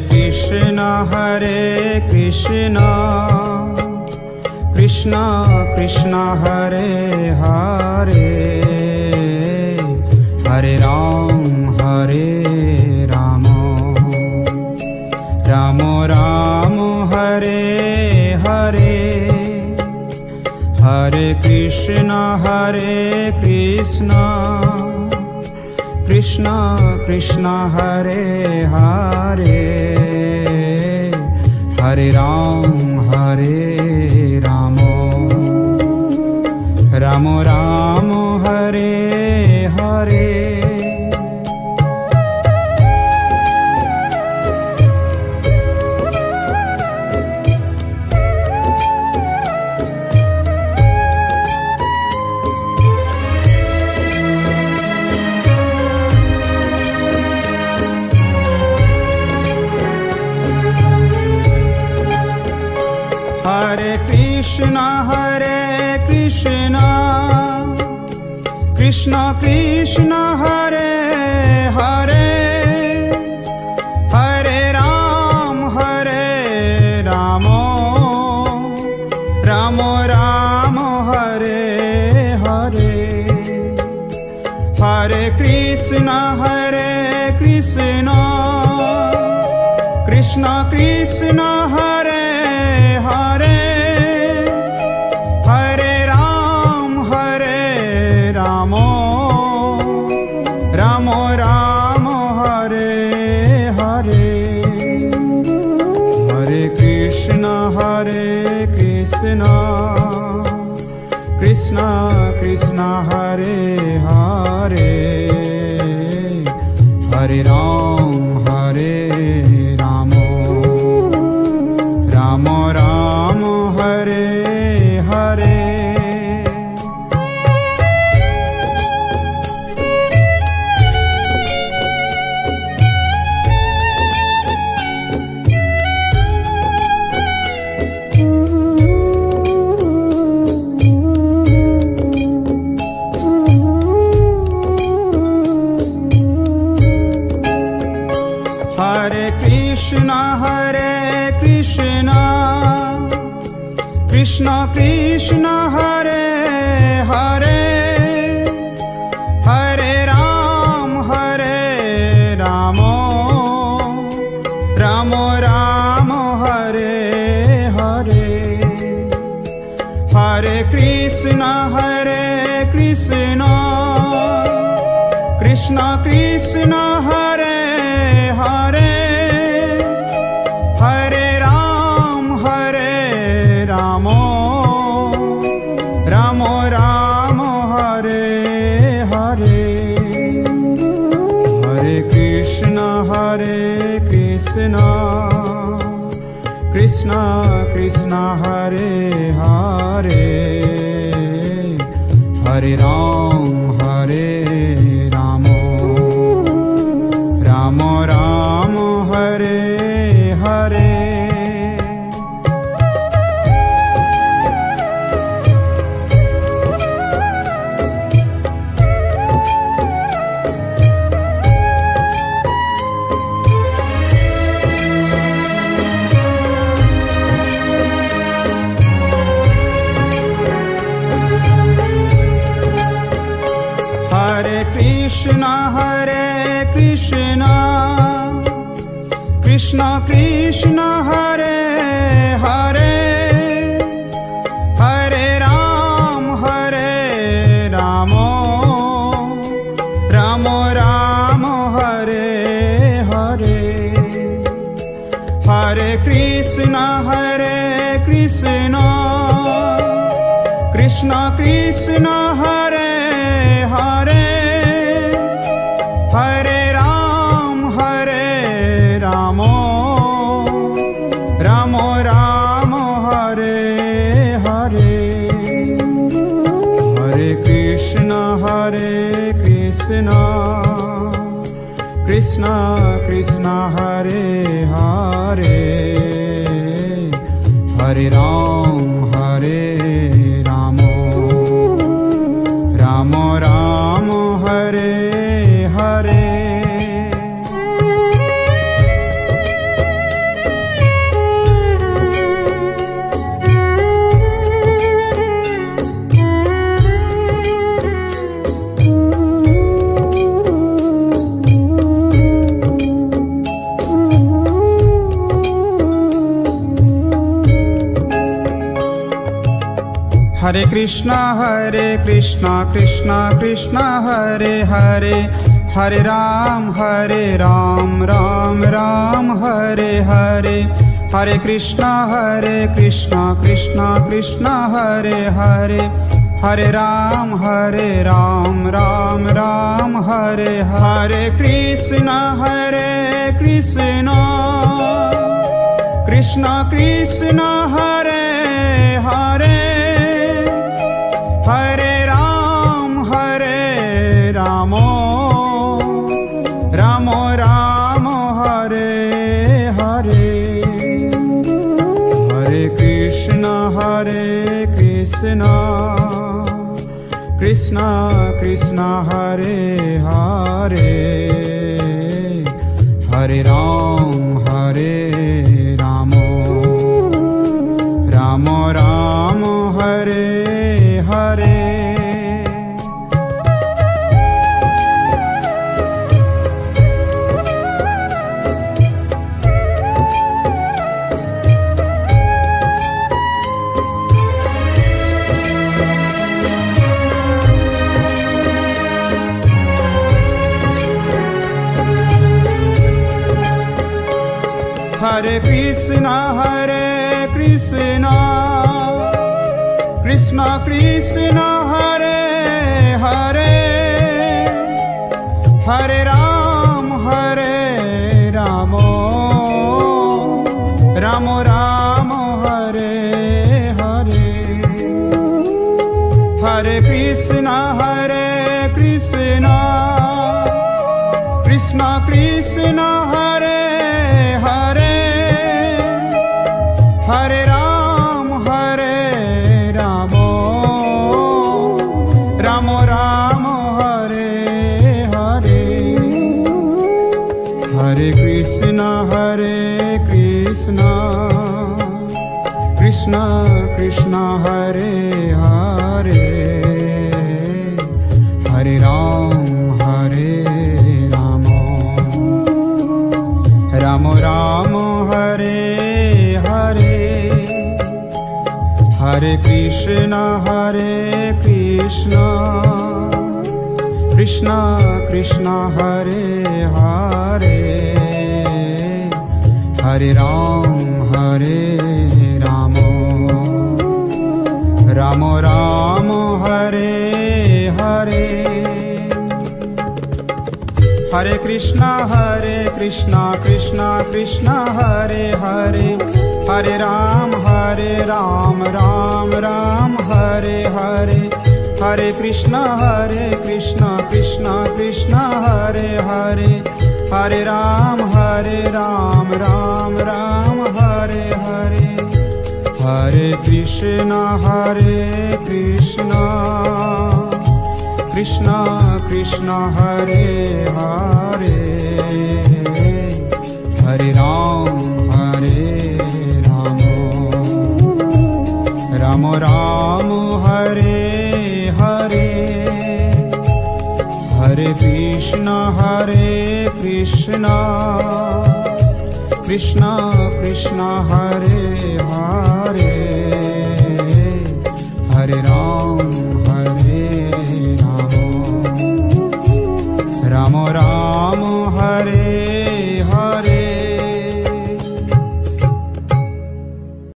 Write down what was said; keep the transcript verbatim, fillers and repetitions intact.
Krishna Hare Krishna Krishna Krishna Hare Hare Hare Ram Hare Ram Ram Ram Hare Hare Hare Krishna Hare Krishna Krishna Krishna Hare Hare Hare Ram Hare Ram Ram Ram Hare Hare Hare Krishna Hare Krishna Krishna Krishna Hare Hare Hare Ram Hare Ram Ram Ram Hare Hare Hare Krishna Hare Krishna Krishna Krishna Hare Hare Hare Ram Hare Ram Ram Ram Hare Hare Hare Krishna Hare Krishna Krishna Krishna Hare Hare Hare Ram Hare Ram Ram Ram Hare Hare Hare Krishna Hare Krishna Krishna Krishna Hare Hare Hare Ram Hare Ram Ram Ram Hare Hare Hare Krishna Hare Krishna Krishna Krishna Hare Hare Hare Ram Hare Ram Ram Ram Hare Hare Hare Krishna Hare Krishna Krishna Krishna Hare Hare Hare Ram Hare Ram Ram Ram Hare Hare Hare Krishna Hare Krishna Krishna Krishna Hare Hare Hare Ram Hare Ram Ram Ram Hare Hare Hare Krishna Hare Krishna Krishna Krishna Hare Hare Hare Ram Hare Ram Ram Ram Hare Hare Hare Krishna Hare Krishna Krishna Krishna Hare Hare Hare Ram Hare Ram Ram Ram Hare Hare Hare Krishna Hare Krishna Krishna Krishna Hare Hare, Hare Ram Hare Ram Ram Ram Hare Hare, Hare Krishna Hare Krishna Krishna Krishna Hare Hare, Hare Ram Hare Ram Ram Ram Hare Hare. Krishna Hare Krishna Krishna Krishna Hare Hare, Hare Ram Hare Ram Ram Ram Hare Hare, Hare Krishna Hare Krishna Krishna Krishna Hare Hare, Hare Ram Hare Ram Ram Ram Hare Hare. Hare Krishna Hare Krishna Krishna Krishna Hare Hare, Hare Ram Hare Ram Ram Ram Hare Hare, Hare Krishna Hare Krishna Krishna Krishna Hare Hare, Hare Ram Hare Ram Ram Ram Hare Hare, Hare Krishna Hare Krishna Krishna Krishna Hare Hare, Hare Ram Hare Ram Ram Ram Hare Hare, Hare Krishna Hare Krishna Krishna Krishna Hare Hare, Hare Ram Hare Ram Ram Ram Hare Hare, Hare Krishna Hare Krishna Krishna Krishna Hare Hare, Hare Ram Hare Ram Ram Ram Hare Hare, Hare Krishna Hare Krishna Krishna Krishna Hare Hare, Hare Ram Hare Ram Ram Ram Hare Hare, Hare Krishna Hare Krishna Krishna Krishna Hare Hare, Hare Ram Hare Ram Ram Ram Hare Hare, Hare Krishna Hare Krishna Krishna Krishna Hare Hare, Hare Ram Hare